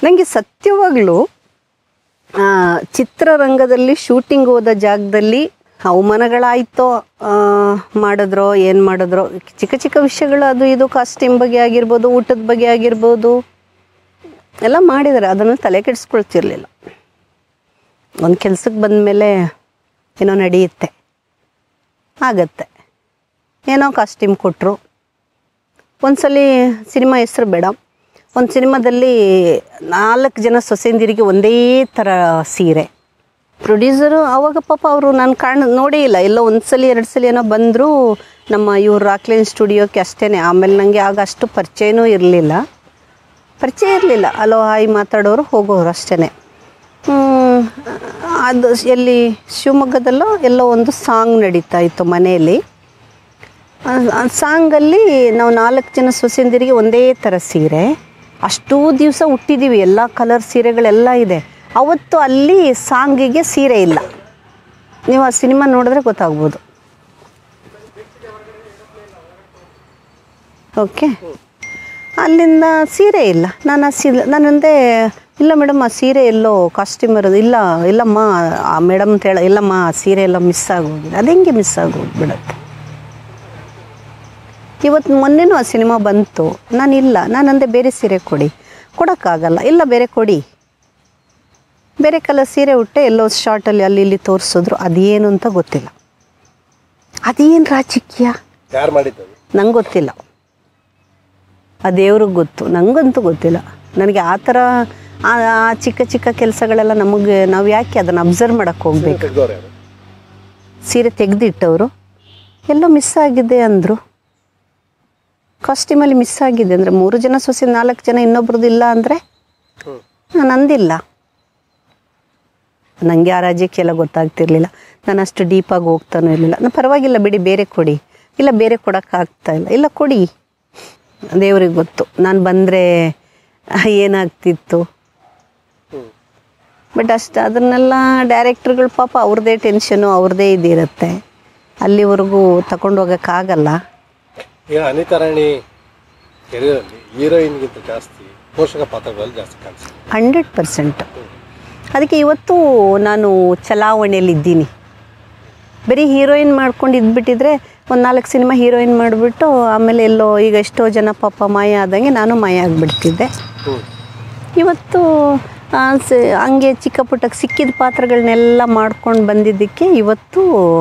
ನನಗೆ ಸತ್ಯವಾಗ್ಲೂ ಚಿತ್ರರಂಗದಲ್ಲಿ ಶೂಟಿಂಗ್ ಹೋದ ಜಾಗದಲ್ಲಿ ಅವಮಾನಗಳಾಯ್ತೋ ಮಾಡಿದ್ರೋ ಏನು ಮಾಡಿದ್ರೋ ಚಿಕ್ಕ ಚಿಕ್ಕ ವಿಷಯಗಳು ಅದು ಇದು ಕಾಸ್ಟ್ಯೂಮ್ ಬಗ್ಗೆ ಆಗಿರ್ಬೋದು, ಊಟದ ಬಗ್ಗೆ ಆಗಿರ್ಬೋದು ಎಲ್ಲ ಮಾಡಿದ್ದಾರೆ. ಅದನ್ನು ತಲೆ ಕೆಡಿಸ್ಕೊಳ್ತಿರ್ಲಿಲ್ಲ. ಒಂದು ಕೆಲ್ಸಕ್ಕೆ ಬಂದಮೇಲೆ ಏನೋ ನಡೆಯುತ್ತೆ, ಆಗತ್ತೆ. ಏನೋ ಕಾಸ್ಟ್ಯೂಮ್ ಕೊಟ್ಟರು. ಒಂದ್ಸಲ ಸಿನಿಮಾ ಹೆಸರು ಬೇಡ, ಒಂದು ಸಿನಿಮಾದಲ್ಲಿ 4 ಜನ ಸೊಸೆಂದಿರಿಗೆ ಒಂದೇ ಥರ ಸೀರೆ. ಪ್ರೊಡ್ಯೂಸರು ಆವಾಗ ಪಾಪ ಅವರು ನಾನು ನೋಡೇ ಇಲ್ಲ, ಎಲ್ಲೋ ಒಂದು ಸಲ 2 ಸಲ ಏನೋ ಬಂದರು ನಮ್ಮ ಇವ್ರು ರಾಕ್ಲೈನ್ ಸ್ಟುಡಿಯೋಕ್ಕೆ ಅಷ್ಟೇ. ಆಮೇಲೆ ನನಗೆ ಆಗ ಅಷ್ಟು ಪರಿಚಯನೂ ಇರಲಿಲ್ಲ. ಅಲೋ ಹಾಯ್ ಮಾತಾಡೋರು ಹೋಗೋರು ಅಷ್ಟೇ. ಅದು ಎಲ್ಲಿ ಶಿವಮೊಗ್ಗದಲ್ಲೋ ಎಲ್ಲೋ ಒಂದು ಸಾಂಗ್ ನಡೀತಾ ಇತ್ತು ಮನೆಯಲ್ಲಿ. ಸಾಂಗಲ್ಲಿ ನಾವು 4 ಜನ ಸೊಸೆಂದಿರಿಗೆ ಒಂದೇ ಥರ ಸೀರೆ. ಅಷ್ಟೂ ದಿವಸ ಹುಟ್ಟಿದ್ದೀವಿ, ಎಲ್ಲ ಕಲರ್ ಸೀರೆಗಳೆಲ್ಲ ಇದೆ. ಅವತ್ತು ಅಲ್ಲಿ ಸಾಂಗಿಗೆ ಸೀರೆ ಇಲ್ಲ. ನೀವು ಆ ಸಿನಿಮಾ ನೋಡಿದ್ರೆ ಗೊತ್ತಾಗ್ಬೋದು. ಓಕೆ, ಅಲ್ಲಿಂದ ಸೀರೆ ಇಲ್ಲ. ನಾನಂದೆ ಇಲ್ಲ ಮೇಡಮ್ ಆ ಸೀರೆ ಎಲ್ಲೋ ಕಾಸ್ಟ್ಯೂಮ್ ಇರೋದು. ಇಲ್ಲಮ್ಮ ಆ ಮೇಡಮ್ ಅಂತ ಇಲ್ಲಮ್ಮ ಆ ಸೀರೆ ಎಲ್ಲ ಮಿಸ್ ಆಗೋಗಿದೆ. ಅದು ಹೆಂಗೆ ಮಿಸ್ ಆಗೋಗ್ಬಿಡತ್ತೆ? ಇವತ್ತು ಮೊನ್ನೆನೂ ಆ ಸಿನಿಮಾ ಬಂತು, ನಾನಂದೆ ಬೇರೆ ಸೀರೆ ಕೊಡಿ. ಕೊಡೋಕ್ಕಾಗಲ್ಲ. ಇಲ್ಲ ಬೇರೆ ಕೊಡಿ. ಬೇರೆ ಕಲರ್ ಸೀರೆ ಉಟ್ಟೆ ಎಲ್ಲೋ ಶಾರ್ಟಲ್ಲಿ ಅಲ್ಲಿ ಇಲ್ಲಿ ತೋರಿಸಿದ್ರು. ಅದೇನು ಅಂತ ಗೊತ್ತಿಲ್ಲ. ಅದೇನು ರಾಜಕೀಯ ನಂಗೆ ಗೊತ್ತಿಲ್ಲ, ಆ ದೇವ್ರಿಗೆ ಗೊತ್ತು, ನನಗಂತೂ ಗೊತ್ತಿಲ್ಲ. ನನಗೆ ಆ ಥರ ಆ ಚಿಕ್ಕ ಚಿಕ್ಕ ಕೆಲಸಗಳೆಲ್ಲ ನಾವು ಯಾಕೆ ಅದನ್ನು ಅಬ್ಸರ್ವ್ ಮಾಡೋಕ್ಕೆ ಹೋಗ್ಬೇಕು? ಸೀರೆ ತೆಗೆದಿಟ್ಟವರು ಎಲ್ಲೋ ಮಿಸ್ ಆಗಿದೆ ಅಂದರು. ಕಾಸ್ಟ್ಯೂಮಲ್ಲಿ ಮಿಸ್ ಆಗಿದೆ ಅಂದರೆ 3 ಜನ ಸೊಸೆ 4 ಜನ ಇನ್ನೊಬ್ರದ್ದು ಇಲ್ಲ ಅಂದರೆ ನಾನು ಅಂದಿಲ್ಲ. ನನಗೆ ಆ ರಾಜ್ಯಕ್ಕೆ ಎಲ್ಲ ಗೊತ್ತಾಗ್ತಿರ್ಲಿಲ್ಲ. ನಾನು ಅಷ್ಟು ಡೀಪಾಗಿ ಹೋಗ್ತಾನೂ ಇರಲಿಲ್ಲ. ನಾನು ಪರವಾಗಿಲ್ಲ ಬಿಡಿ ಬೇರೆ ಕೊಡಿ. ಇಲ್ಲ ಬೇರೆ ಕೊಡೋಕ್ಕಾಗ್ತಾಯಿಲ್ಲ. ಇಲ್ಲ ಕೊಡಿ, ದೇವ್ರಿಗೆ ಗೊತ್ತು ನಾನು ಬಂದರೆ ಏನಾಗ್ತಿತ್ತು. ಬಟ್ ಅದನ್ನೆಲ್ಲ ಡೈರೆಕ್ಟ್ರುಗಳು ಪಾಪ ಅವ್ರದ್ದೇ ಟೆನ್ಷನು, ಅವ್ರದ್ದೇ ಇದಿರುತ್ತೆ. ಅಲ್ಲಿವರೆಗೂ ತಗೊಂಡು ಹೋಗೋಕ್ಕಾಗಲ್ಲ. ಅನಿತಾ ರಾಣಿ ಹೀರೋಯಿನ್ಗಿಂತ ಜಾಸ್ತಿ ಪೋಷಕ ಪಾತ್ರಗಳಲ್ಲಿ ಜಾಸ್ತಿ ಕಾಣಿಸ್ತಾರೆ 100%. ಅದಕ್ಕೆ ಇವತ್ತು ನಾನು ಚಲಾವಣೆಯಲ್ಲಿದ್ದೀನಿ. ಬರೀ ಹೀರೋಯಿನ್ ಮಾಡ್ಕೊಂಡು ಇದ್ಬಿಟ್ಟಿದ್ರೆ ಒಂದು 4 ಸಿನಿಮಾ ಹೀರೋಯಿನ್ ಮಾಡಿಬಿಟ್ಟು ಆಮೇಲೆ ಎಲ್ಲೋ ಈಗ ಎಷ್ಟೋ ಜನ ಪಾಪ ಮಾಯ ಆದಂಗೆ ನಾನು ಮಾಯ ಆಗಿಬಿಡ್ತಿದ್ದೆ. ಇವತ್ತು ಹಂಗೆ ಚಿಕ್ಕ ಪುಟ್ಟಕ್ಕೆ ಸಿಕ್ಕಿದ ಪಾತ್ರಗಳನ್ನೆಲ್ಲ ಮಾಡ್ಕೊಂಡು ಬಂದಿದ್ದಕ್ಕೆ ಇವತ್ತು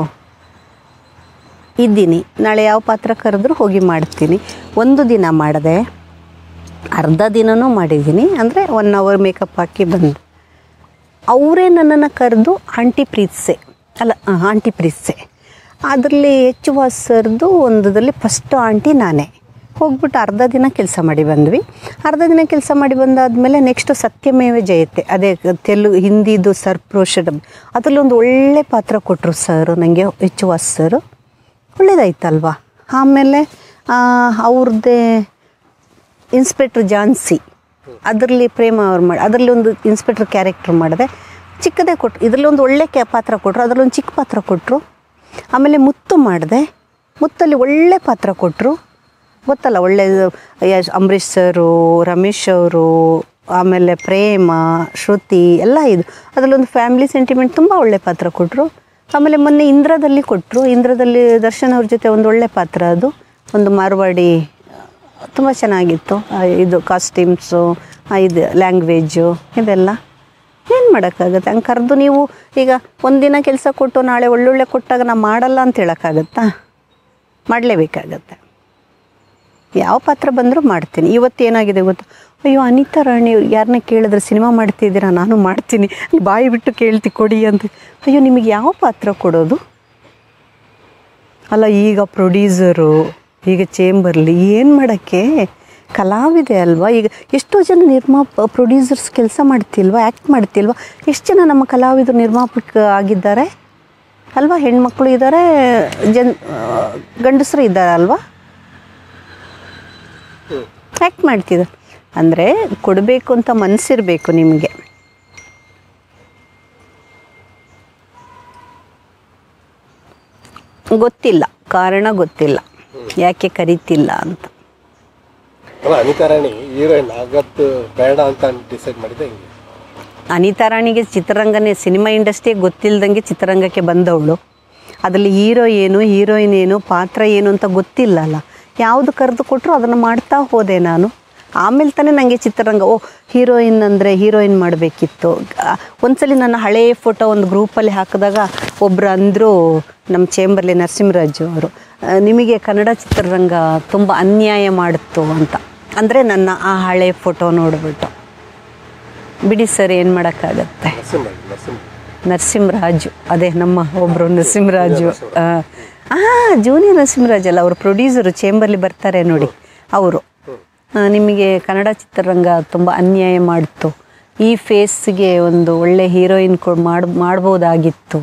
ಇದ್ದೀನಿ. ನಾಳೆ ಯಾವ ಪಾತ್ರ ಕರೆದ್ರೂ ಹೋಗಿ ಮಾಡ್ತೀನಿ. ಒಂದು ದಿನ ಮಾಡಿದೆ, ಅರ್ಧ ದಿನವೂ ಮಾಡಿದ್ದೀನಿ. ಅಂದರೆ 1 ಅವರ್ ಮೇಕಪ್ ಹಾಕಿ ಬಂದು ಅವರೇ ನನ್ನನ್ನು ಕರೆದು ಆಂಟಿ ಪ್ರೀತ್ಸೆ ಅದರಲ್ಲಿ H.V. ಸರ್ದು ಒಂದರಲ್ಲಿ ಫಸ್ಟ್ ಆಂಟಿ ನಾನೇ ಹೋಗ್ಬಿಟ್ಟು ಅರ್ಧ ದಿನ ಕೆಲಸ ಮಾಡಿ ಬಂದ್ವಿ. ಅರ್ಧ ದಿನ ಕೆಲಸ ಮಾಡಿ ಬಂದಾದಮೇಲೆ ನೆಕ್ಸ್ಟು ಸತ್ಯಮೇವ ಜಯತೆ, ಅದೇ ಹಿಂದಿದು ಸರ್ಪ್ರೋಷಡ್, ಅದರಲ್ಲಿ ಒಂದು ಒಳ್ಳೆ ಪಾತ್ರ ಕೊಟ್ಟರು ಸರ್ ನನಗೆ H.V. ಸರು. ಒಳ್ಳೇದಾಯ್ತಲ್ವ. ಆಮೇಲೆ ಅವ್ರದ್ದೇ ಇನ್ಸ್ಪೆಕ್ಟ್ರ್ ಜಾನ್ಸಿ, ಅದರಲ್ಲಿ ಪ್ರೇಮ ಅವ್ರು ಅದರಲ್ಲಿ ಒಂದು ಇನ್ಸ್ಪೆಕ್ಟ್ರ್ ಕ್ಯಾರೆಕ್ಟ್ರ್ ಮಾಡಿದೆ. ಚಿಕ್ಕದೇ ಕೊಟ್ಟರು. ಇದರಲ್ಲಿ ಒಂದು ಒಳ್ಳೆ ಪಾತ್ರ ಕೊಟ್ಟರು, ಅದರಲ್ಲಿ ಒಂದು ಚಿಕ್ಕ ಪಾತ್ರ ಕೊಟ್ಟರು. ಆಮೇಲೆ ಮುತ್ತು ಮಾಡಿದೆ, ಮುತ್ತಲ್ಲಿ ಒಳ್ಳೆ ಪಾತ್ರ ಕೊಟ್ಟರು. ಗೊತ್ತಲ್ಲ, ಒಳ್ಳೆ ಅಂಬರೀಷ್ ಸರು, ರಮೇಶ್ ಅವರು, ಆಮೇಲೆ ಪ್ರೇಮ, ಶ್ರುತಿ ಎಲ್ಲ ಇದು. ಅದರಲ್ಲೊಂದು ಫ್ಯಾಮಿಲಿ ಸೆಂಟಿಮೆಂಟ್ ತುಂಬ ಒಳ್ಳೆ ಪಾತ್ರ ಕೊಟ್ಟರು. ಆಮೇಲೆ ಮೊನ್ನೆ ಇಂದ್ರದಲ್ಲಿ ಕೊಟ್ಟರು. ಇಂದ್ರದಲ್ಲಿ ದರ್ಶನ್ ಅವ್ರ ಜೊತೆ ಒಂದು ಒಳ್ಳೆ ಪಾತ್ರ, ಅದು ಒಂದು ಮಾರ್ವಾಡಿ, ತುಂಬ ಚೆನ್ನಾಗಿತ್ತು. ಇದು ಕಾಸ್ಟ್ಯೂಮ್ಸು, ಇದು ಲ್ಯಾಂಗ್ವೇಜು, ಇದೆಲ್ಲ ಏನು ಮಾಡೋಕ್ಕಾಗತ್ತೆ? ಹಂಗೆ ಕರೆದು ನೀವು ಈಗ ಒಂದಿನ ಕೆಲಸ ಕೊಟ್ಟು ನಾಳೆ ಒಳ್ಳೊಳ್ಳೆ ಕೊಟ್ಟಾಗ ನಾವು ಮಾಡಲ್ಲ ಅಂತ ಹೇಳೋಕ್ಕಾಗತ್ತಾ? ಮಾಡಲೇಬೇಕಾಗತ್ತೆ. ಯಾವ ಪಾತ್ರ ಬಂದರೂ ಮಾಡ್ತೀನಿ. ಇವತ್ತೇನಾಗಿದೆ ಗೊತ್ತು, ಅಯ್ಯೋ ಅನಿತಾ ರಾಣಿ ಯಾರನ್ನ ಕೇಳಿದ್ರೆ ಸಿನಿಮಾ ಮಾಡ್ತಿದ್ದೀರಾ, ನಾನು ಮಾಡ್ತೀನಿ, ಬಾಯಿ ಬಿಟ್ಟು ಕೇಳ್ತಿ ಕೊಡಿ ಅಂತ. ಅಯ್ಯೋ ನಿಮಗೆ ಯಾವ ಪಾತ್ರ ಕೊಡೋದು? ಅಲ್ಲ ಈಗ ಪ್ರೊಡ್ಯೂಸರು, ಈಗ ಚೇಂಬರ್ಲಿ ಏನು ಮಾಡೋಕ್ಕೆ? ಕಲಾವಿದೆ ಅಲ್ವಾ. ಈಗ ಎಷ್ಟೋ ಜನ ಪ್ರೊಡ್ಯೂಸರ್ಸ್ ಕೆಲಸ ಮಾಡ್ತಿಲ್ವಾ, ಆ್ಯಕ್ಟ್ ಮಾಡ್ತಿಲ್ವಾ? ಎಷ್ಟು ಜನ ನಮ್ಮ ಕಲಾವಿದರು ನಿರ್ಮಾಪಕ ಆಗಿದ್ದಾರೆ ಅಲ್ವಾ? ಹೆಣ್ಮಕ್ಳು ಇದ್ದಾರೆ, ಗಂಡಸರು ಇದ್ದಾರೆ ಅಲ್ವಾ, ಆ್ಯಕ್ಟ್ ಮಾಡ್ತಿದ್ದಾರೆ. ಅಂದರೆ ಕೊಡಬೇಕು ಅಂತ ಮನಸ್ಸಿರಬೇಕು ನಿಮಗೆ. ಗೊತ್ತಿಲ್ಲ, ಕಾರಣ ಗೊತ್ತಿಲ್ಲ ಯಾಕೆ ಕರೀತಿಲ್ಲ ಅಂತ. ಅಲ್ಲ, ಅನಿತಾ ರಾಣಿ ಹೀರೋಯಿನ್ ಆಗದ್ದು ಬೇಡ ಅಂತ ಡಿಸೈಡ್ ಮಾಡಿದ್ದೆ ಹಿಂಗೆ. ಅನಿತಾ ರಾಣಿಗೆ ಚಿತ್ರರಂಗನೇ, ಸಿನಿಮಾ ಇಂಡಸ್ಟ್ರಿಗೆ ಗೊತ್ತಿಲ್ಲದಂಗೆ ಚಿತ್ರರಂಗಕ್ಕೆ ಬಂದವಳು. ಅದರಲ್ಲಿ ಹೀರೋ ಏನು, ಹೀರೋಯಿನ್ ಏನು, ಪಾತ್ರ ಏನು ಅಂತ ಗೊತ್ತಿಲ್ಲಲ್ಲ. ಯಾವುದು ಕರೆದು ಕೊಟ್ಟರು ಅದನ್ನು ಮಾಡ್ತಾ ಹೋದೆ ನಾನು. ಆಮೇಲೆ ತಾನೇ ನನಗೆ ಚಿತ್ರರಂಗ, ಹೀರೋಯಿನ್ ಅಂದರೆ ಹೀರೋಯಿನ್ ಮಾಡಬೇಕಿತ್ತು. ಒಂದ್ಸಲಿ ನನ್ನ ಹಳೆಯ ಫೋಟೋ ಒಂದು ಗ್ರೂಪಲ್ಲಿ ಹಾಕಿದಾಗ ಒಬ್ಬರು ಅಂದರು, ನಮ್ಮ ಚೇಂಬರ್ಲಿ ನರಸಿಂಹರಾಜು ಅವರು, ನಿಮಗೆ ಕನ್ನಡ ಚಿತ್ರರಂಗ ತುಂಬ ಅನ್ಯಾಯ ಮಾಡುತ್ತು ಅಂತ. ಅಂದರೆ ನನ್ನ ಆ ಹಳೆಯ ಫೋಟೋ ನೋಡಿಬಿಟ್ಟು. ಬಿಡಿ ಸರ್, ಏನು ಮಾಡೋಕ್ಕಾಗತ್ತೆ. ನರಸಿಂಹರಾಜು, ಅದೇ ನಮ್ಮ ಒಬ್ಬರು ನರಸಿಂಹರಾಜು, ಜೂನಿಯರ್ ನರಸಿಂಹರಾಜ್ ಅಲ್ಲ, ಅವರು ಪ್ರೊಡ್ಯೂಸರು, ಚೇಂಬರ್ಲಿ ಬರ್ತಾರೆ ನೋಡಿ ಅವರು. ನಿಮಗೆ ಕನ್ನಡ ಚಿತ್ರರಂಗ ತುಂಬ ಅನ್ಯಾಯ ಮಾಡಿತು, ಈ ಫೇಸ್ಗೆ ಒಂದು ಒಳ್ಳೆ ಹೀರೋಯಿನ್ ಮಾಡ್ಬೋದಾಗಿತ್ತು.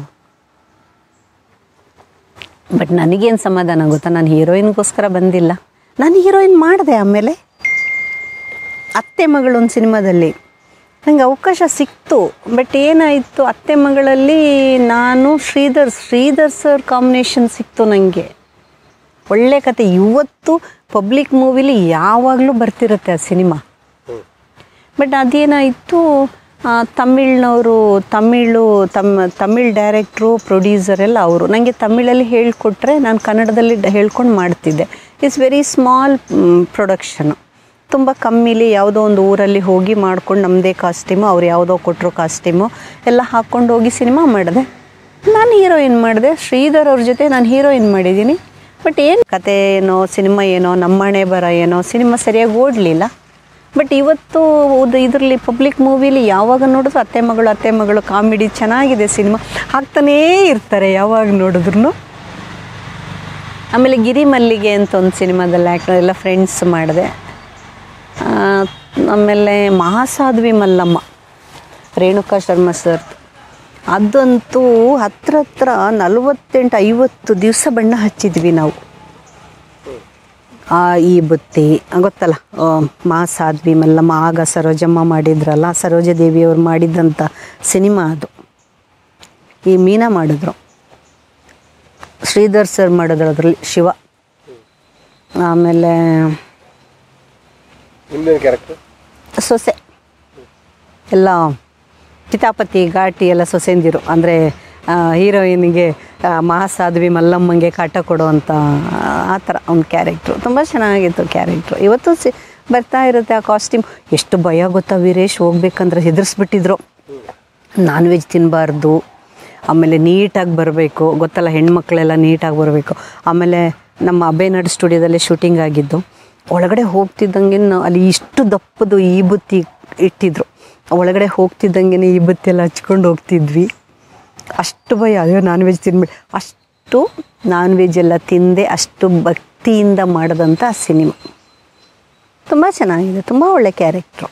ಬಟ್ ನನಗೇನು ಸಮಾಧಾನ ಗೊತ್ತಾ, ನಾನು ಹೀರೋಯಿನ್ಗೋಸ್ಕರ ಬಂದಿಲ್ಲ, ನಾನು ಹೀರೋಯಿನ್ ಮಾಡಿದೆ. ಆಮೇಲೆ ಅತ್ತೆ ಮಗಳು ಒಂದು ಸಿನಿಮಾದಲ್ಲಿ ನನಗೆ ಅವಕಾಶ ಸಿಕ್ತು. ಬಟ್ ಏನಾಯಿತು, ಅತ್ತೆ ಮಗಳಲ್ಲಿ ನಾನು ಶ್ರೀಧರ್ ಸರ್ ಕಾಂಬಿನೇಷನ್ ಸಿಕ್ತು ನನಗೆ. ಒಳ್ಳೆ ಕತೆ. ಇವತ್ತು ಪಬ್ಲಿಕ್ ಮೂವಿಲಿ ಯಾವಾಗಲೂ ಬರ್ತಿರುತ್ತೆ ಆ ಸಿನಿಮಾ. ಬಟ್ ಅದೇನಾಯಿತು, ತಮಿಳ್ನವರು, ತಮಿಳ್ ಡೈರೆಕ್ಟ್ರು, ಪ್ರೊಡ್ಯೂಸರ್ ಎಲ್ಲ ಅವರು ನನಗೆ ತಮಿಳಲ್ಲಿ ಹೇಳಿಕೊಟ್ರೆ ನಾನು ಕನ್ನಡದಲ್ಲಿ ಹೇಳ್ಕೊಂಡು ಮಾಡ್ತಿದ್ದೆ. ಇಟ್ಸ್ ವೆರಿ ಸ್ಮಾಲ್ ಪ್ರೊಡಕ್ಷನು, ತುಂಬ ಕಮ್ಮಿಲಿ ಯಾವುದೋ ಒಂದು ಊರಲ್ಲಿ ಹೋಗಿ ಮಾಡ್ಕೊಂಡು ನಮ್ಮದೇ ಕಾಸ್ಟ್ಯೂಮು, ಅವ್ರು ಯಾವುದೋ ಕೊಟ್ಟರು ಕಾಸ್ಟ್ಯೂಮು ಎಲ್ಲ ಹಾಕ್ಕೊಂಡು ಹೋಗಿ ಸಿನಿಮಾ ಮಾಡಿದೆ. ನಾನು ಹೀರೋಯಿನ್ ಮಾಡಿದೆ, ಶ್ರೀಧರ್ ಅವ್ರ ಜೊತೆ ನಾನು ಹೀರೋಯಿನ್ ಮಾಡಿದ್ದೀನಿ. ಬಟ್ ಏನು ಕತೆ ಏನೋ, ಸಿನಿಮಾ ಏನೋ, ನಮ್ಮಣೆ ಬರ ಏನೋ, ಸಿನಿಮಾ ಸರಿಯಾಗಿ ಓಡಲಿಲ್ಲ. ಬಟ್ ಇವತ್ತು ಇದರಲ್ಲಿ ಪಬ್ಲಿಕ್ ಮೂವಿಲಿ ಯಾವಾಗ ನೋಡಿದ್ರು ಅತ್ತೆ ಮಗಳು ಕಾಮಿಡಿ ಚೆನ್ನಾಗಿದೆ, ಸಿನಿಮಾ ಹಾಕ್ತಾನೇ ಇರ್ತಾರೆ ಯಾವಾಗ ನೋಡಿದ್ರು. ಆಮೇಲೆ ಗಿರಿ ಮಲ್ಲಿಗೆ ಅಂತ ಒಂದು ಸಿನಿಮಾದಲ್ಲಿ ಎಲ್ಲ ಫ್ರೆಂಡ್ಸ್ ಮಾಡಿದೆ. ಆಮೇಲೆ ಮಹಾಸಾಧ್ವಿ ಮಲ್ಲಮ್ಮ, ರೇಣುಕಾ ಶರ್ಮಾ ಸರ್, ಅದಂತೂ ಹತ್ರ 48-50 ದಿವಸ ಬಣ್ಣ ಹಚ್ಚಿದ್ವಿ ನಾವು. ಈ ಬುತ್ತಿ ಗೊತ್ತಲ್ಲ, ಮಹಾಸಾಧ್ವಿ ಮಲ್ಲಮ್ಮ, ಆಗ ಸರೋಜಮ್ಮ ಮಾಡಿದ್ರಲ್ಲ, ಸರೋಜದೇವಿಯವ್ರು ಮಾಡಿದ್ದಂಥ ಸಿನಿಮಾ ಅದು. ಈ ಮೀನಾ ಮಾಡಿದ್ರು, ಶ್ರೀಧರ್ ಸರ್ ಮಾಡಿದ್ರು ಅದರಲ್ಲಿ ಶಿವ. ಆಮೇಲೆ ಸೊಸೆ ಎಲ್ಲ ಕಿತಾಪತಿ ಘಾಟಿ ಎಲ್ಲ ಸೊಸೆಂದಿರು, ಅಂದರೆ ಹೀರೋಯಿನ್ಗೆ ಮಹಾಸಾಧ್ವಿ ಮಲ್ಲಮ್ಮಂಗೆ ಕಾಟ ಕೊಡುವಂಥ ಆ ಥರ ಒಂದು ಕ್ಯಾರೆಕ್ಟ್ರು. ತುಂಬ ಚೆನ್ನಾಗಿತ್ತು ಕ್ಯಾರೆಕ್ಟ್ರು. ಇವತ್ತು ಬರ್ತಾ ಇರುತ್ತೆ ಆ ಕಾಸ್ಟ್ಯೂಮ್. ಎಷ್ಟು ಭಯ ಗೊತ್ತಾ ವೀರೇಶ್, ಹೋಗ್ಬೇಕಂದ್ರೆ ಹೆದರ್ಸ್ಬಿಟ್ಟಿದ್ರು. ನಾನ್ ವೆಜ್ ತಿನ್ನಬಾರ್ದು, ಆಮೇಲೆ ನೀಟಾಗಿ ಬರಬೇಕು, ಗೊತ್ತಲ್ಲ ಹೆಣ್ಮಕ್ಳೆಲ್ಲ ನೀಟಾಗಿ ಬರಬೇಕು. ಆಮೇಲೆ ನಮ್ಮ ಅಭಯನಾಡು ಸ್ಟುಡಿಯೋದಲ್ಲೇ ಶೂಟಿಂಗ್ ಆಗಿದ್ದು. ಒಳಗಡೆ ಹೋಗ್ತಿದ್ದಂಗೆ ಅಲ್ಲಿ ಇಷ್ಟು ದಪ್ಪದು ಈ ಬುತ್ತಿ ಇಟ್ಟಿದ್ರು, ಒಳಗಡೆ ಹೋಗ್ತಿದ್ದಂಗೆ ಈ ಬುತ್ತಿ ಎಲ್ಲ ಹಚ್ಕೊಂಡು ಹೋಗ್ತಿದ್ವಿ. ಅಷ್ಟು ಭಯ, ಅಯ್ಯೋ ನಾನ್ ವೆಜ್ ತಿನ್ಬಿಟ್ಟು. ಅಷ್ಟು ನಾನ್ ವೆಜ್ ಎಲ್ಲ ತಿಂದೆ, ಅಷ್ಟು ಭಕ್ತಿಯಿಂದ ಮಾಡಿದಂಥ ಸಿನಿಮಾ. ತುಂಬ ಚೆನ್ನಾಗಿದೆ, ತುಂಬ ಒಳ್ಳೆ ಕ್ಯಾರೆಕ್ಟ್ರು.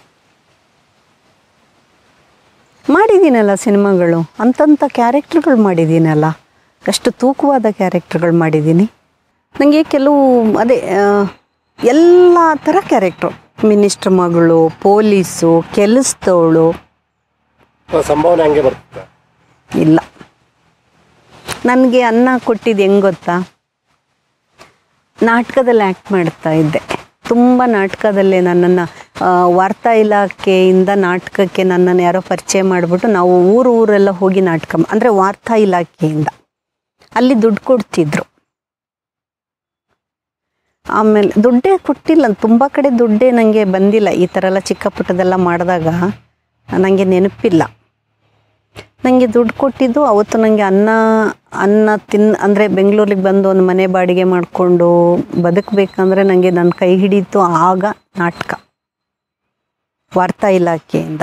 ಮಾಡಿದ್ದೀನಲ್ಲ ಸಿನಿಮಾಗಳು, ಅಂಥ ಕ್ಯಾರೆಕ್ಟ್ರುಗಳು ಮಾಡಿದ್ದೀನಲ್ಲ, ಅಷ್ಟು ತೂಕವಾದ ಕ್ಯಾರೆಕ್ಟ್ರುಗಳು ಮಾಡಿದ್ದೀನಿ. ನನಗೆ ಕೆಲವು ಅದೇ ಎಲ್ಲ ಥರ ಕ್ಯಾರೆಕ್ಟ್ರು, ಮಿನಿಸ್ಟ್ರ್ ಮಗಳು, ಪೊಲೀಸು, ಕೆಲಸದವಳು. ಸಂಭಾವನೆ ಹಂಗೆ ಬರ್ತದೆ ಇಲ್ಲ. ನನಗೆ ಅನ್ನ ಕೊಟ್ಟಿದ್ದು ಹೆಂಗೆ ಗೊತ್ತಾ, ನಾಟಕದಲ್ಲಿ ಆ್ಯಕ್ಟ್ ಮಾಡ್ತಾ ಇದ್ದೆ. ತುಂಬ ನಾಟಕದಲ್ಲೇ ನನ್ನನ್ನು ವಾರ್ತಾ ಇಲಾಖೆಯಿಂದ ನಾಟಕಕ್ಕೆ ನನ್ನನ್ನು ಯಾರೋ ಪರಿಚಯ ಮಾಡಿಬಿಟ್ಟು ನಾವು ಊರೆಲ್ಲ ಹೋಗಿ ನಾಟಕ, ಅಂದರೆ ವಾರ್ತಾ ಇಲಾಖೆಯಿಂದ ಅಲ್ಲಿ ದುಡ್ಡು ಕೊಡ್ತಿದ್ರು. ಆಮೇಲೆ ದುಡ್ಡೇ ಕೊಟ್ಟಿಲ್ಲ, ತುಂಬ ಕಡೆ ದುಡ್ಡೇ ನನಗೆ ಬಂದಿಲ್ಲ. ಈ ಥರ ಎಲ್ಲ ಚಿಕ್ಕ ಪುಟ್ಟದೆಲ್ಲ ಮಾಡಿದಾಗ ನನಗೆ ನೆನಪಿಲ್ಲ. ನನಗೆ ದುಡ್ಡು ಕೊಟ್ಟಿದ್ದು ಅವತ್ತು ನನಗೆ ಅನ್ನ ಅಂದರೆ ಬೆಂಗಳೂರಿಗೆ ಬಂದು ಒಂದು ಮನೆ ಬಾಡಿಗೆ ಮಾಡಿಕೊಂಡು ಬದುಕಬೇಕಂದ್ರೆ ನನಗೆ ನನ್ನ ಕೈ ಹಿಡಿತು ಆಗ ನಾಟಕ, ವಾರ್ತಾ ಇಲಾಖೆಯಿಂದ.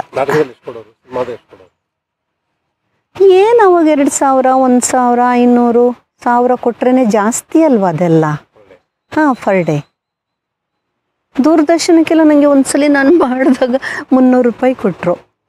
ಏನು ಅವಾಗ 2,000, 1,000, 500, 1000 ಕೊಟ್ರೇ ಜಾಸ್ತಿ ಅಲ್ವಾ ಅದೆಲ್ಲ. ಹಾಂ, ಪರ್ ಡೇ. ದೂರದರ್ಶನಕ್ಕೆಲ್ಲ ನನಗೆ ಒಂದ್ಸಲಿ ನಾನು ಮಾಡಿದಾಗ 300 ರೂಪಾಯಿ ಕೊಟ್ಟರು.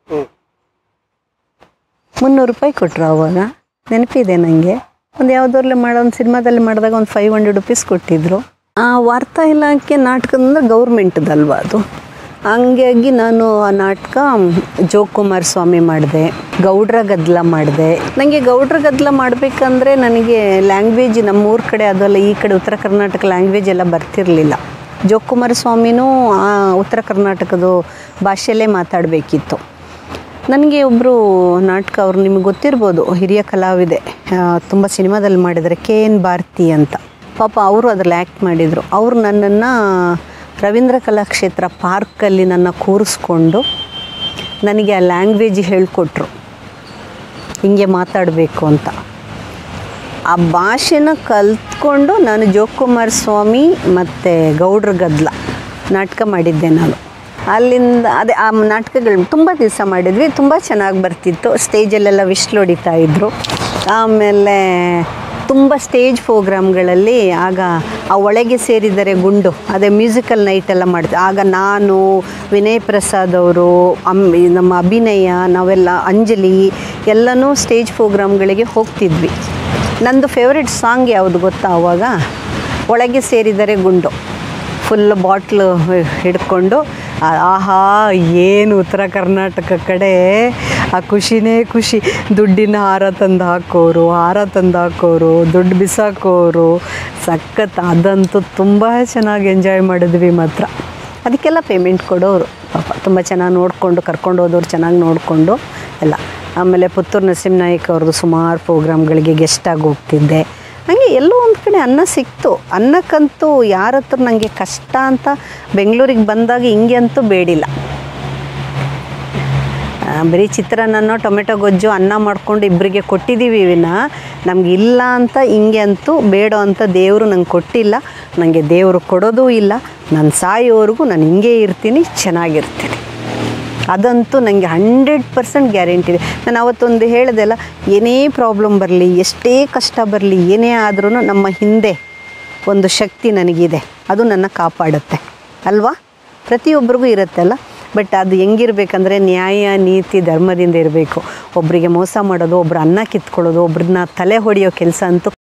300 ರೂಪಾಯಿ ಕೊಟ್ಟರು ಅವಾಗ, ನೆನಪಿದೆ ನನಗೆ. ಒಂದು ಯಾವುದ್ರಲ್ಲೇ ಒಂದು ಸಿನಿಮಾದಲ್ಲಿ ಮಾಡಿದಾಗ ಒಂದು 500 ರೂಪೀಸ್ ಕೊಟ್ಟಿದ್ರು. ಆ ವಾರ್ತಾ ಇಲಾಖೆ ನಾಟಕದಿಂದ ಗೌರ್ಮೆಂಟ್ದಲ್ವ ಅದು. ಹಂಗಾಗಿ ನಾನು ಆ ನಾಟಕ ಜೋಕುಮಾರ್ ಸ್ವಾಮಿ ಮಾಡಿದೆ, ಗೌಡ್ರ ಗದ್ದಲ ಮಾಡಿದೆ. ನನಗೆ ಗೌಡ್ರ ಗದ್ದಲ ಮಾಡಬೇಕಂದ್ರೆ ನನಗೆ ಲ್ಯಾಂಗ್ವೇಜ್ ನಮ್ಮೂರ ಕಡೆ ಅದಲ್ಲ, ಈ ಕಡೆ ಉತ್ತರ ಕರ್ನಾಟಕ ಲ್ಯಾಂಗ್ವೇಜ್ ಎಲ್ಲ ಬರ್ತಿರಲಿಲ್ಲ. ಜೋಕುಮಾರ ಸ್ವಾಮಿನೂ ಉತ್ತರ ಕರ್ನಾಟಕದ ಭಾಷೆಯಲ್ಲೇ ಮಾತಾಡಬೇಕಿತ್ತು. ನನಗೆ ಒಬ್ಬರು ನಾಟಕ, ಅವ್ರು ನಿಮಗೆ ಗೊತ್ತಿರ್ಬೋದು, ಹಿರಿಯ ಕಲಾವಿದೆ, ತುಂಬ ಸಿನಿಮಾದಲ್ಲಿ ಮಾಡಿದ್ದಾರೆ, KN ಭಾರತಿ ಅಂತ. ಪಾಪ ಅವರು ಅದರಲ್ಲಿ ಆ್ಯಕ್ಟ್ ಮಾಡಿದರು. ಅವರು ನನ್ನನ್ನು ರವೀಂದ್ರ ಕಲಾಕ್ಷೇತ್ರ ಪಾರ್ಕಲ್ಲಿ ನನ್ನ ಕೂರಿಸ್ಕೊಂಡು ನನಗೆ ಆ ಲ್ಯಾಂಗ್ವೇಜ್ ಹೇಳಿಕೊಟ್ರು, ಹಿಂಗೆ ಮಾತಾಡಬೇಕು ಅಂತ. ಆ ಭಾಷೆನ ಕಲ್ತ್ಕೊಂಡು ನಾನು ಜೋಕುಮಾರ ಸ್ವಾಮಿ ಮತ್ತು ಗೌಡ್ರ ಗದ್ದಲ ನಾಟಕ ಮಾಡಿದ್ದೆ ನಾನು. ಅಲ್ಲಿಂದ ಅದೇ ಆ ನಾಟಕಗಳು ತುಂಬ ದಿವಸ ಮಾಡಿದ್ವಿ, ತುಂಬ ಚೆನ್ನಾಗಿ ಬರ್ತಿತ್ತು. ಸ್ಟೇಜಲ್ಲೆಲ್ಲ ವಿಶ್ಲ್ ಹೊಡಿತಾ ಇದ್ದರು. ಆಮೇಲೆ ತುಂಬ ಸ್ಟೇಜ್ ಪ್ರೋಗ್ರಾಮ್ಗಳಲ್ಲಿ ಆಗ ಆ ಒಳಗೆ ಸೇರಿದರೆ ಗುಂಡು, ಅದೇ ಮ್ಯೂಸಿಕಲ್ ನೈಟೆಲ್ಲ ಮಾಡ್ತೀವಿ. ಆಗ ನಾನು, ವಿನಯ್ ಪ್ರಸಾದ್ ಅವರು, ನಮ್ಮ ಅಭಿನಯ, ನಾವೆಲ್ಲ ಅಂಜಲಿ ಎಲ್ಲನೂ ಸ್ಟೇಜ್ ಪ್ರೋಗ್ರಾಮ್ಗಳಿಗೆ ಹೋಗ್ತಿದ್ವಿ. ನಂದು ಫೇವ್ರೆಟ್ ಸಾಂಗ್ ಯಾವುದು ಗೊತ್ತಾ ಆವಾಗ? ಒಳಗೆ ಸೇರಿದರೆ ಗುಂಡು. ಫುಲ್ ಬಾಟ್ಲು ಹಿಡ್ಕೊಂಡು, ಆಹಾ ಏನು ಉತ್ತರ ಕರ್ನಾಟಕ ಕಡೆ ಆ ಖುಷಿನೇ ಖುಷಿ. ದುಡ್ಡಿನ ಹಾರ ತಂದು ಹಾಕೋರು, ದುಡ್ಡು ಬಿಸಾಕೋರು, ಸಖತ್. ಅದಂತೂ ತುಂಬ ಚೆನ್ನಾಗಿ ಎಂಜಾಯ್ ಮಾಡಿದ್ವಿ ಮಾತ್ರ. ಅದಕ್ಕೆಲ್ಲ ಪೇಮೆಂಟ್ ಕೊಡೋರು ಪಾಪ, ತುಂಬ ಚೆನ್ನಾಗಿ ನೋಡಿಕೊಂಡು ಕರ್ಕೊಂಡು ಹೋದವ್ರು, ಚೆನ್ನಾಗಿ ನೋಡಿಕೊಂಡು ಎಲ್ಲ. ಆಮೇಲೆ ಪುತ್ತೂರು ನರಸಿಂಹನಾಯಕ್ ಅವ್ರದ್ದು ಸುಮಾರು ಪ್ರೋಗ್ರಾಮ್ಗಳಿಗೆ ಗೆಸ್ಟಾಗಿ ಹೋಗ್ತಿದ್ದೆ. ಹಾಗೆ ಎಲ್ಲೋ ಒಂದು ಕಡೆ ಅನ್ನ ಸಿಕ್ತು. ಅನ್ನಕ್ಕಂತೂ ಯಾರ ಹತ್ರ ನನಗೆ ಕಷ್ಟ ಅಂತ ಬೆಂಗಳೂರಿಗೆ ಬಂದಾಗ ಹಿಂಗೆ ಅಂತೂ ಬೇಡಿಲ್ಲ. ಬರೀ ಚಿತ್ರಾನ್ನನೋ ಟೊಮೆಟೊ ಗೊಜ್ಜು ಅನ್ನ ಮಾಡಿಕೊಂಡು ಇಬ್ಬರಿಗೆ ಕೊಟ್ಟಿದ್ದೀವಿ ವಿನ ನಮ್ಗೆ ಇಲ್ಲ ಅಂತ ಹಿಂಗೆ ಅಂತೂ ಬೇಡೋ ಅಂತ ದೇವರು ನಂಗೆ ಕೊಟ್ಟಿಲ್ಲ. ನನಗೆ ದೇವರು ಕೊಡೋದೂ ಇಲ್ಲ. ನಾನು ಸಾಯೋವರೆಗೂ ನಾನು ಹಿಂಗೆ ಇರ್ತೀನಿ, ಚೆನ್ನಾಗಿರ್ತೀನಿ. ಅದಂತೂ ನನಗೆ 100% ಗ್ಯಾರಂಟಿ ಇದೆ. ನಾನು ಅವತ್ತೊಂದು ಹೇಳಿದೆಲ್ಲ, ಏನೇ ಪ್ರಾಬ್ಲಮ್ ಬರಲಿ, ಎಷ್ಟೇ ಕಷ್ಟ ಬರಲಿ, ಏನೇ ಆದ್ರೂ ನಮ್ಮ ಹಿಂದೆ ಒಂದು ಶಕ್ತಿ ನನಗಿದೆ, ಅದು ನನ್ನ ಕಾಪಾಡುತ್ತೆ ಅಲ್ವಾ? ಪ್ರತಿಯೊಬ್ಬರಿಗೂ ಇರುತ್ತಲ್ಲ. ಬಟ್ ಅದು ಹೆಂಗಿರ್ಬೇಕಂದ್ರೆ ನ್ಯಾಯ, ನೀತಿ, ಧರ್ಮದಿಂದ ಇರಬೇಕು. ಒಬ್ಬರಿಗೆ ಮೋಸ ಮಾಡೋದು, ಒಬ್ಬರು ಅನ್ನ ಕಿತ್ಕೊಳ್ಳೋದು, ಒಬ್ರನ್ನ ತಲೆ ಹೊಡೆಯೋ ಕೆಲಸ ಅಂತೂ